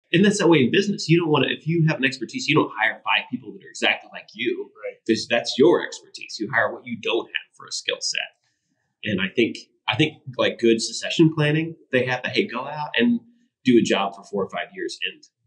And that's that way in business. You don't want to, if you have an expertise, you don't hire 5 people that are exactly like you. Right. Because that's your expertise. You hire what you don't have for a skill set. And I think like good succession planning, they have to, hey, go out and do a job for 4 or 5 years and